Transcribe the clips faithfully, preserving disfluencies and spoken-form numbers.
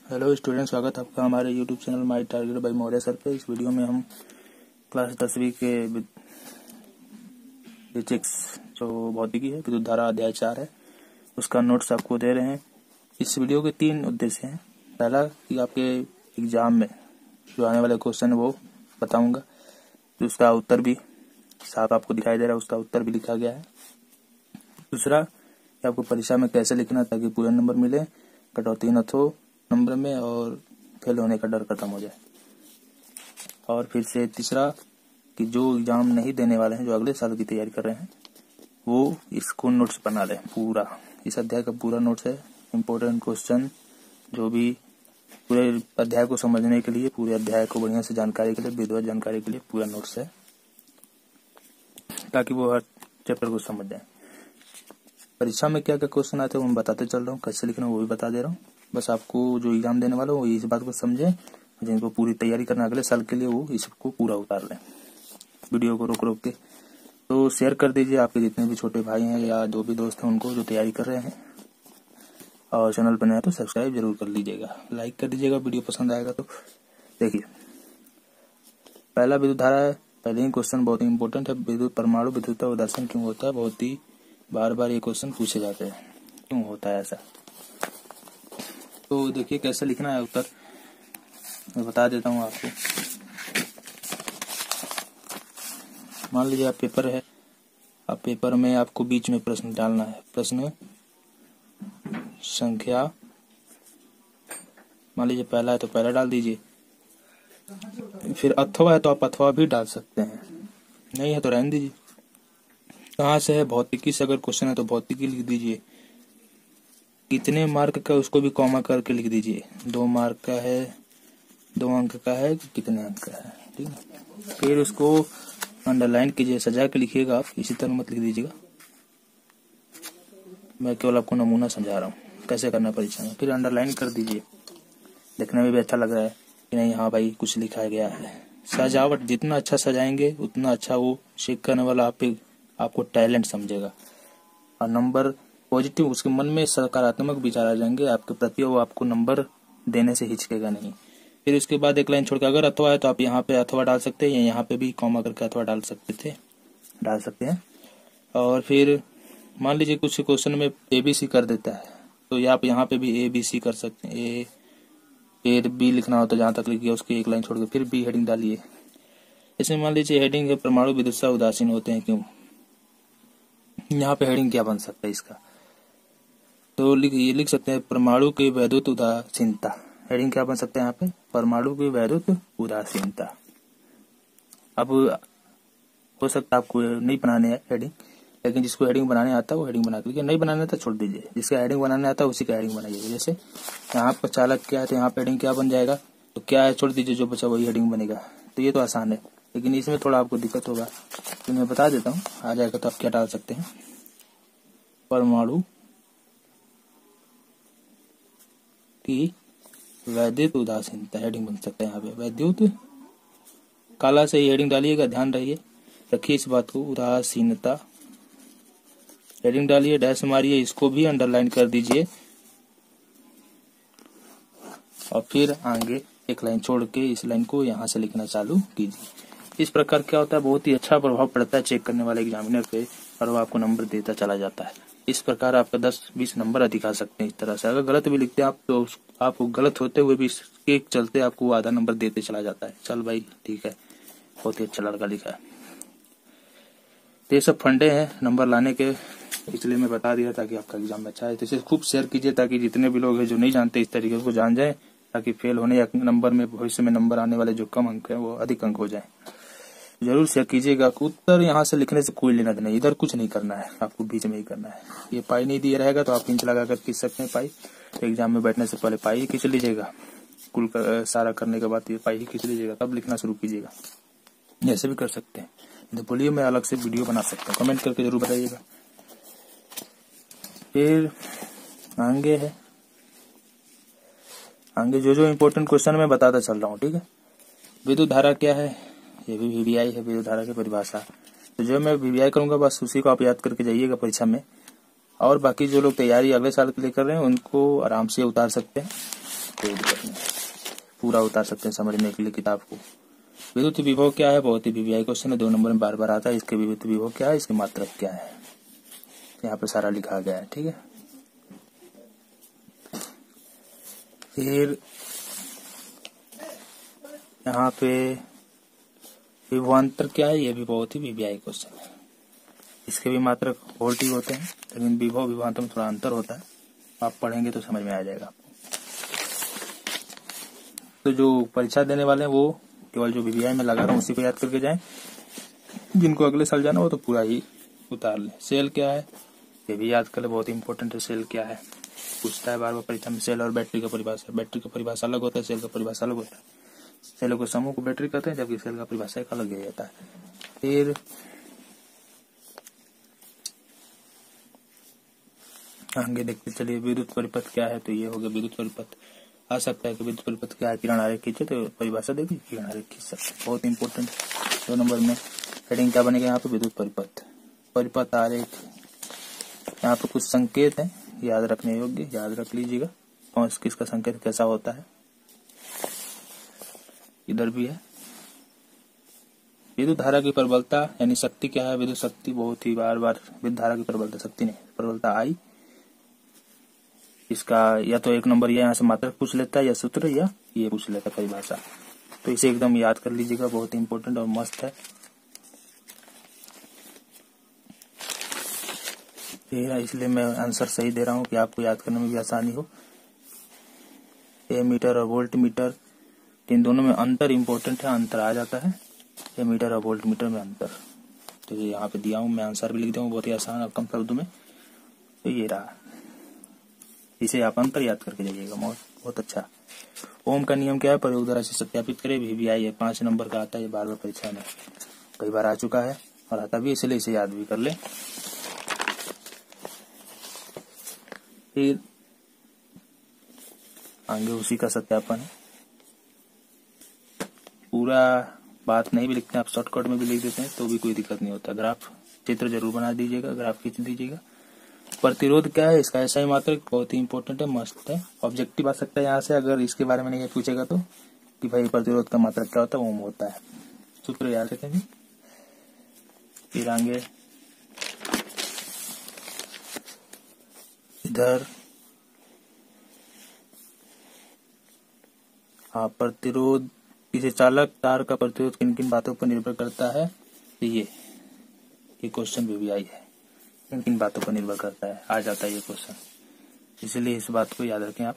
Hello student, स्वागत है आपका हमारे YouTube channel my target by Maurya sir पे। इस वीडियो में हम क्लास दसवीं के फिजिक्स जो भौतिकी है विद्युत धारा अध्याय चार है उसका नोट्स आपको दे रहे हैं। इस वीडियो के तीन उद्देश्य हैं। पहला कि आपके एग्जाम में जो आने वाले क्वेश्चन वो बताऊंगा, तो उसका उत्तर भी साफ आपको दिखाई दे रहा है, उसका उत्तर भी लिखा गया है। दूसरा कि आपको परीक्षा में कैसे लिखना ताकि पूरे नंबर मिले, कटौती न हो नंबर में और फेल होने का डर खत्म हो जाए। और फिर से तीसरा कि जो एग्जाम नहीं देने वाले हैं, जो अगले साल की तैयारी कर रहे हैं, वो इसको नोट्स बना लें। पूरा इस अध्याय का पूरा नोट्स है। इम्पोर्टेंट क्वेश्चन जो भी पूरे अध्याय को समझने के लिए, पूरे अध्याय को बढ़िया से जानकारी के लिए, विधिवत जानकारी के लिए पूरा नोट्स है, ताकि वो हर चैप्टर को समझ जाए। परीक्षा में क्या क्या क्वेश्चन आते हैं वो मैं बताते चल रहा हूँ, कैसे लिखना वो भी बता दे रहा हूँ। बस आपको जो एग्जाम देने वाला हो इस बात को समझे, जिनको पूरी तैयारी करना अगले साल के लिए वो इसको पूरा उतार लें। वीडियो को रोक रोक के तो शेयर कर दीजिए आपके जितने भी छोटे भाई हैं या जो भी दोस्त हैं उनको जो तैयारी कर रहे हैं। और चैनल पर नया तो सब्सक्राइब जरूर कर लीजिएगा, लाइक कर दीजिएगा वीडियो पसंद आएगा तो। देखिए पहला विद्युत धारा है। पहले ही क्वेश्चन बहुत ही इंपॉर्टेंट है। विद्युत परमाणु विद्युत उदासीन क्यों होता है? बहुत ही बार बार ये क्वेश्चन पूछे जाते हैं, क्यों होता है ऐसा। तो देखिए कैसे लिखना है उत्तर मैं बता देता हूँ आपको। मान लीजिए आप पेपर है, अब पेपर में आपको बीच में प्रश्न डालना है। प्रश्न संख्या मान लीजिए पहला है तो पहला डाल दीजिए, फिर अथवा है तो आप अथवा भी डाल सकते हैं, नहीं है तो रहने दीजिए। कहाँ से है? भौतिकी से अगर क्वेश्चन है तो भौतिकी लिख दीजिए। कितने मार्क का उसको भी कॉमा करके लिख दीजिए। दो मार्क का है, दो अंक का है, कितने अंक का है, ठीक है। फिर उसको अंडरलाइन कीजिए, सजा के लिखिएगा आप, इसी तरह मत लिख दीजिएगा। मैं केवल आपको नमूना समझा रहा हूँ कैसे करना परीक्षा में। फिर अंडरलाइन कर दीजिए, देखने में भी अच्छा लग रहा है कि नहीं, हाँ भाई कुछ लिखा गया है। सजावट जितना अच्छा सजाएंगे उतना अच्छा वो चेक करने वाला आप आपको टैलेंट समझेगा। और नंबर पॉजिटिव, उसके मन में सकारात्मक विचार आ जाएंगे आपके प्रति, वो आपको नंबर देने से हिचकेगा नहीं। फिर उसके बाद एक लाइन छोड़ के अगर अथवा है तो आप यहाँ पे अथवा डाल सकते हैं, या यहाँ पे भी कॉमा करके अथवा डाल सकते थे डाल सकते हैं। और फिर मान लीजिए कुछ क्वेश्चन में ए बी सी कर देता है तो आप यहाँ पे भी ए बी सी कर सकते हैं। ए ए बी लिखना हो तो जहाँ तक लिखिए उसकी एक लाइन छोड़ के फिर बी हेडिंग डालिए। इसमें मान लीजिए हेडिंग है परमाणु विद्युत उदासीन होते हैं क्यों। यहाँ पे हेडिंग क्या बन सकता है इसका? तो लिख ये लिख सकते हैं परमाणु की वैद्युत उदासीनता। हेडिंग क्या बन सकता है यहाँ पे? परमाणु की वैद्युत उदासीनता। अब हो सकता है आपको नहीं बनाने है हेडिंग, लेकिन जिसको हेडिंग बनाने आता है वो हेडिंग बना के, नहीं बनाने आता छोड़ दीजिए। जिसका हेडिंग बनाने आता है उसी का हेडिंग बनाइए। जैसे यहाँ पर चालक क्या है तो यहाँ पे हेडिंग क्या बन जाएगा, तो क्या है छोड़ दीजिए, जो बचा वही हेडिंग बनेगा। तो ये तो आसान है, लेकिन इसमें थोड़ा आपको दिक्कत होगा, तो मैं बता देता हूँ। आ जाएगा तो आप क्या डाल सकते हैं, परमाणु की वैद्युत उदासीनता हेडिंग बन सकता है। यहाँ पे वैद्युत काला से ही हेडिंग डालिएगा, ध्यान रहिए रखिए इस बात को। उदासीनता हेडिंग डालिए, डैश मारिए, इसको भी अंडरलाइन कर दीजिए और फिर आगे एक लाइन छोड़ के इस लाइन को यहाँ से लिखना चालू कीजिए। इस प्रकार क्या होता है, बहुत ही अच्छा प्रभाव पड़ता है चेक करने वाले एग्जामिनर पे, और वो आपको नंबर देता चला जाता है। इस प्रकार आपका दस बीस नंबर अधिक आ सकते हैं। इस तरह से अगर गलत भी लिखते हैं आप तो आप गलत होते हुए भी इसके चलते आपको आधा नंबर देते चला जाता है। चल भाई ठीक है, बहुत ही अच्छा लड़का लिखा है। तो ये सब फंडे हैं नंबर लाने के, इसलिए मैं बता दिया ताकि आपका एग्जाम में अच्छा है। तो इसे खूब शेयर कीजिए ताकि जितने भी लोग हैं जो नहीं जानते इस तरीके को जान जाए, ताकि फेल होने या नंबर में भविष्य में नंबर आने वाले जो कम अंक है वो अधिक अंक हो जाए। जरूर शेयर कीजिएगा। उत्तर यहाँ से लिखने से कोई लेना देना, इधर कुछ नहीं करना है, आपको बीच में ही करना है। ये पाई नहीं दिया रहेगा तो आप इंच लगा कर खींच सकते हैं पाई। एग्जाम में बैठने से पहले पाई ही खींच लीजिएगा, कुल कर, सारा करने के बाद ये पाई ही खींच लीजिएगा, तब लिखना शुरू कीजिएगा। ऐसे भी कर सकते हैं, तो बोलिए मैं अलग से वीडियो बना सकता हूँ, कमेंट करके जरूर बताइएगा। फिर आगे है, आगे जो जो इम्पोर्टेंट क्वेश्चन मैं बताता चल रहा हूँ, ठीक है। विद्युत धारा क्या है, ये भी वीवीआई है, विद्युत धारा की परिभाषा। तो जो मैं वीवीआई करूंगा बस उसी को आप याद करके जाइएगा परीक्षा में। और बाकी जो लोग तैयारी अगले साल के लिए कर रहे हैं उनको आराम से उतार सकते हैं। कोई दिक्कत नहीं, पूरा उतार सकते हैं समझने के लिए किताब को। विद्युत विभव क्या है, बहुत ही वीवीआई क्वेश्चन है, दो नंबर में बार बार आता है। इसके विद्युत विभव क्या है, इसकी मात्रक क्या है, यहाँ पे सारा लिखा गया है। ठीक है, फिर यहाँ पे विभवांतर क्या है, ये भी बहुत ही वीवीआई क्वेश्चन है। इसके भी मात्रक वोल्ट ही होते हैं, लेकिन विभव विभवांतर में थोड़ा अंतर होता है, आप पढ़ेंगे तो समझ में आ जाएगा आपको। तो जो परीक्षा देने वाले हैं वो केवल जो वीवीआई में लगा रहा हूँ उसी को याद करके जाएं, जिनको अगले साल जाना हो तो पूरा ही उतार लें। सेल क्या है ये भी याद कर ले, बहुत इंपॉर्टेंट है। सेल क्या है पूछता है बार बार परीक्षा में। सेल और बैटरी का परिभाषा, बैटरी का परिभाषा अलग होता है, सेल का परिभाषा अलग होता है। सेलों के समूह को बैटरी कहते हैं, जबकि सेल का परिभाषा एक अलग ही रहता है। फिर आगे देखते चलिए, विद्युत परिपथ क्या है, तो ये हो गया विद्युत परिपथ। आ सकता है कि विद्युत परिपथ क्या है, किरण आरेख खींचे तो परिभाषा देखिए, किरण आरेख खींच सकते, बहुत इंपॉर्टेंट। दो नंबर में हेडिंग क्या बनेगा यहाँ पे, विद्युत परिपथ, परिपथ आरेख। यहाँ पे कुछ संकेत हैं याद रखने योग्य, याद रख लीजिएगा कौन किसका संकेत कैसा होता है। इधर भी है विद्युत धारा की प्रबलता यानी शक्ति क्या है, विद्युत शक्ति, बहुत ही बार बार विद्युत धारा की प्रबलता, शक्ति नहीं प्रबलता आई। इसका या तो एक नंबर या यहाँ से मात्रक पूछ लेता है, या सूत्र, या ये पूछ लेता है परिभाषा। तो इसे एकदम याद कर लीजिएगा, बहुत इंपॉर्टेंट और मस्त है। इसलिए मैं आंसर सही दे रहा हूँ कि आपको याद करने में भी आसानी हो। ए मीटर और वोल्ट मीटर, इन दोनों में अंतर इंपॉर्टेंट है, अंतर आ जाता है ए मीटर और वोल्ट मीटर में अंतर। तो ये यहाँ पे दिया हूँ, मैं आंसर भी लिख दिया हूँ बहुत ही आसान और कम शब्दों में। तो ये रहा, इसे आप अंतर याद करके जाइएगा, बहुत बहुत अच्छा। ओम का नियम क्या है, प्रयोग द्वारा से सत्यापित करें, वीवीआई है, पांच नंबर का आता है, ये बार बार परीक्षा में कई बार आ चुका है और आता भी, इसलिए इसे याद भी कर ले। फिर आगे उसी का सत्यापन है, पूरा बात नहीं भी लिखते हैं आप, शॉर्टकट में भी लिख देते हैं तो भी कोई दिक्कत नहीं होता। ग्राफ चित्र जरूर बना दीजिएगा, ग्राफ खींच दीजिएगा। प्रतिरोध क्या है, इसका ऐसा ही मात्रक, बहुत ही इंपॉर्टेंट है, मस्त है। ऑब्जेक्टिव आ सकता है यहाँ से, अगर इसके बारे में नहीं पूछेगा तो, कि भाई प्रतिरोध का मात्रक क्या होता है, ओम होता है, सूत्र याद रखेंगे। फिर आगे इधर हाँ, प्रतिरोध किसी चालक तार का प्रतिरोध किन किन बातों पर निर्भर करता है, तो ये ये क्वेश्चन वीवीआई है, किन किन बातों पर निर्भर करता है, आ जाता है ये क्वेश्चन, इसलिए इस बात को याद रखें आप।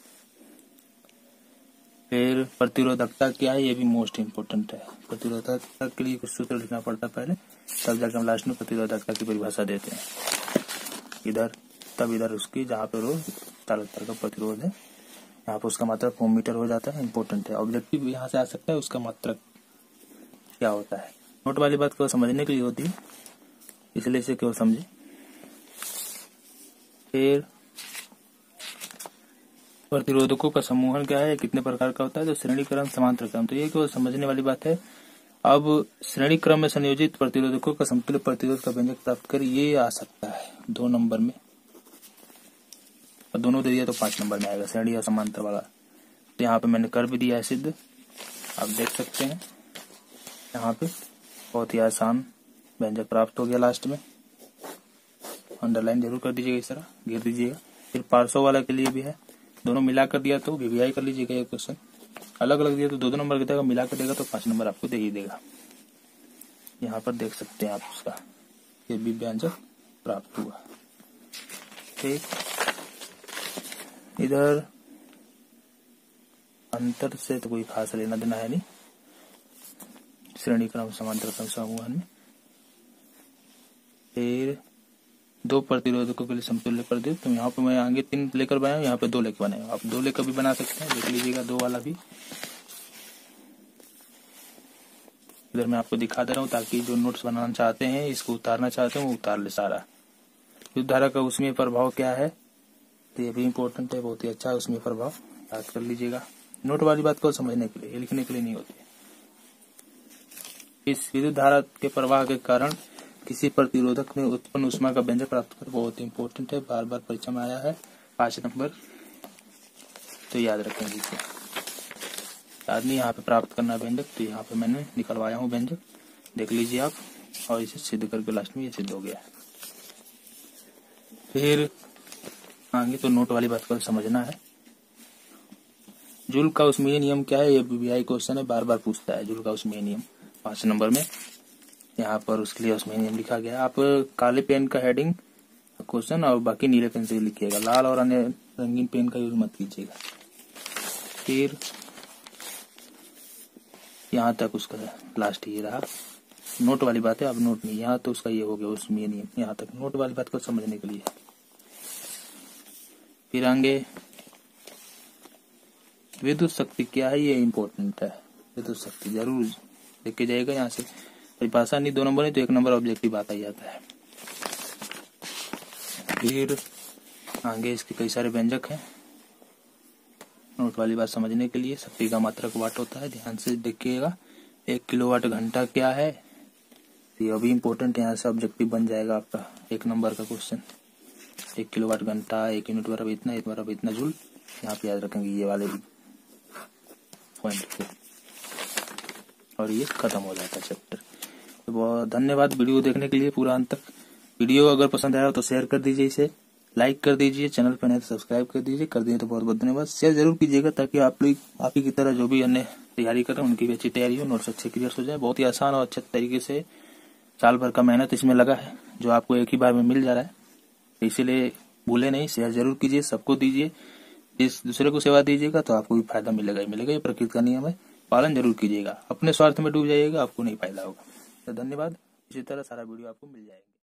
फिर प्रतिरोधकता क्या है, ये भी मोस्ट इम्पोर्टेंट है। प्रतिरोधकता के लिए कुछ सूत्र लिखना पड़ता है पहले, तब जाकर हम लास्ट में प्रतिरोधकता की परिभाषा देते हैं। इधर तब इधर उसकी जहाँ पे रोज चालक तार का प्रतिरोध है, यहाँ पर उसका मात्रक ओम मीटर हो जाता है, इंपॉर्टेंट है। ऑब्जेक्टिव यहाँ से आ सकता है, उसका मात्रक क्या होता है। नोट वाली बात को समझने के लिए होती है, इसलिए इसे क्यों समझे। फिर प्रतिरोधकों का समूहन क्या है, कितने प्रकार का होता है, तो श्रेणी क्रम समांतर क्रम, तो ये केवल समझने वाली बात है। अब श्रेणी क्रम में संयोजित प्रतिरोधकों का समतुल्य प्रतिरोध का व्यंजक प्राप्त कर, ये आ सकता है दो नंबर में, और दोनों दे दिया तो पांच नंबर में आएगा, श्रेणी और समांतर वाला। तो यहाँ पे मैंने कर भी दिया है सिद्ध, आप देख सकते हैं। यहाँ पे बहुत ही आसान व्यंजक प्राप्त हो गया लास्ट में, अंडरलाइन जरूर कर दीजिएगा, इस तरह घेर दीजिएगा। फिर पार्श्व वाला के लिए भी है, दोनों मिला कर दिया तो वीवीआई कर लीजिएगा। ये क्वेश्चन अलग अलग दिया तो दो दो नंबर के देगा, मिला कर देगा तो पांच नंबर आपको दे ही देगा। यहाँ पर देख सकते हैं आप उसका, ये भी व्यंजक प्राप्त हुआ। ठीक, इधर अंतर से तो कोई खास लेना देना है नहीं, श्रेणी क्रम समांतर क्रम समूहन में। फिर दो प्रतिरोधकों के लिए समतुल्य प्रतिरोध, तो यहाँ पे मैं आगे तीन लेकर बनाया, यहाँ पे दो लेकर बनाया, आप दो लेकर भी बना सकते हैं, देख लीजिएगा दो वाला भी। इधर मैं आपको दिखा दे रहा हूँ ताकि जो नोट्स बनाना चाहते हैं, इसको उतारना चाहते हैं, वो उतार ले सारा। विद्युत धारा का उसमें प्रभाव क्या है, तो ये भी इम्पोर्टेंट है, बहुत ही अच्छा है उसमें प्रभाव, याद कर लीजिएगा। नोट वाली बात को समझने के लिए, लिखने के लिए नहीं होती। इस विद्युत धारा के प्रवाह के कारण किसी प्रतिरोधक में उत्पन्न ऊष्मा का व्यंजक प्राप्त कर, बहुत इंपॉर्टेंट है, बार बार परीक्षा में आया है, पांच नंबर। तो याद रखेंगे इसे। याद नहीं यहाँ पे प्राप्त करना व्यंजक, तो यहाँ पे मैंने निकलवाया हूँ व्यंजक, देख लीजिए आप, और इसे सिद्ध करके लास्ट में ये सिद्ध हो गया। फिर आगे तो नोट वाली बात को समझना है। जूल का उसमें नियम क्या है, ये बीबीआई क्वेश्चन है, बार बार पूछता है। जूल का उसमें नियम पांच नंबर में, यहाँ पर उसके लिए उसमें नियम लिखा गया। आप काले पेन का हेडिंग क्वेश्चन और बाकी नीले पेन से लिखिएगा, लाल और अन्य रंगीन पेन का यूज मत कीजिएगा। फिर यहाँ तक उसका लास्ट ये रहा, नोट वाली बात है। अब नोट नहीं, यहाँ तो उसका ये हो गया उसमें नियम, यहाँ तक नोट वाली बात को समझने के लिए। फिर आगे विद्युत शक्ति क्या है, ये इम्पोर्टेंट है। विद्युत शक्ति जरूर लेके जाएगा, यहाँ से परिभाषा नहीं दो नंबर नहीं तो एक नंबर ऑब्जेक्टिव आता ही आता है। फिर आगे इसके कई सारे व्यंजक हैं, नोट वाली बात समझने के लिए। शक्ति का मात्रक वाट होता है, ध्यान से देखिएगा। एक किलोवाट घंटा क्या है, ये अभी इम्पोर्टेंट, यहाँ से ऑब्जेक्टिव बन जाएगा आपका एक नंबर का क्वेश्चन। एक किलोवाट घंटा, एक यूनिट बराबर इतना, एक बराबर इतना जूल, यहाँ पे याद रखेंगे ये वाले भी पॉइंट पे, और ये खत्म हो जाता है चैप्टर। तो बहुत धन्यवाद वीडियो देखने के लिए पूरा अंत तक। वीडियो अगर पसंद आया हो तो शेयर कर दीजिए, इसे लाइक कर दीजिए, चैनल पर नए तो सब्सक्राइब कर दीजिए, कर दिए तो बहुत बहुत धन्यवाद। शेयर जरूर कीजिएगा ताकि आप लोग आप ही की तरह जो भी अन्य तैयारी कर रहे हैं उनकी भी अच्छी तैयारी हो, नोट्स अच्छे क्लियर हो जाए। बहुत ही आसान और अच्छे तरीके से साल भर का मेहनत इसमें लगा है, जो आपको एक ही बार में मिल जा रहा है। इसीलिए भूले नहीं, शेयर जरूर कीजिए, सबको दीजिए। इस दूसरे को सेवा दीजिएगा तो आपको भी फायदा मिलेगा ही मिलेगा, ये प्रकृति का नियम है, पालन जरूर कीजिएगा। अपने स्वार्थ में डूब जाइएगा, आपको नहीं फायदा होगा। तो धन्यवाद, इसी तरह सारा वीडियो आपको मिल जाएगा।